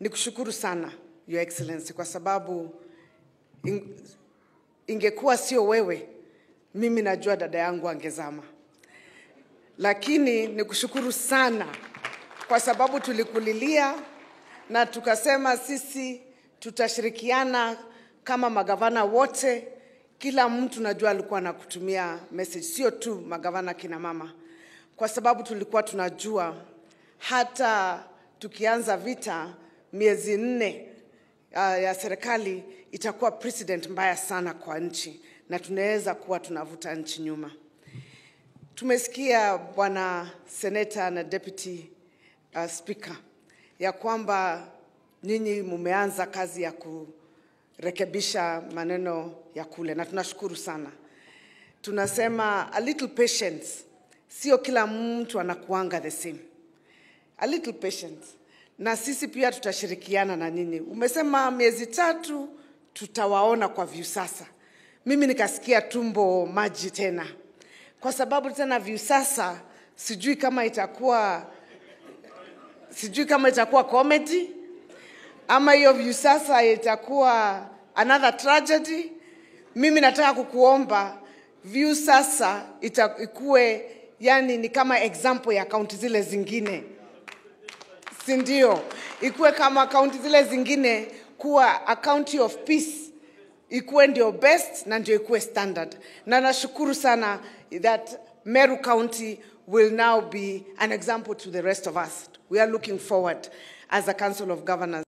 Nikushukuru sana, Your Excellency, kwa sababu ingekuwa sio wewe, mimi najua dada yangu angezama. Lakini nikushukuru sana kwa sababu tulikulilia na tukasema sisi tutashirikiana kama magavana wote. Kila mtu najua alikuwa anakutumia message, sio tu magavana kina mama. Kwa sababu tulikuwa tunajua hata tukianza vita miezi 4 ya serikali itakuwa precedent mbaya sana kwa nchi na tunaweza kuwa tunavuta nchi nyuma. Tumesikia bwana senator na deputy speaker ya kwamba nyinyi mumeanza kazi ya kurekebisha maneno ya kule na tunashukuru sana. Tunasema a little patience, sio kila mtu anakuanga the same. A little patience. Na sisi pia tutashirikiana na nyinyi. Umesema miezi 3 tutawaona kwa Viusasa. Mimi nikasikia tumbo maji tena. Kwa sababu tena Viusasa sijui kama itakuwa comedy ama hiyo Viusasa itakuwa another tragedy. Mimi nataka kukuomba Viusasa ikuwe yani ni kama example ya kaunti zile zingine. Sindio, ikuwe kama kaunti zile zingine kuwa a county of peace. Ikuwe ndio best na ndio ikuwe standard. Na nashukuru sana that Meru County will now be an example to the rest of us. We are looking forward as a Council of Governors.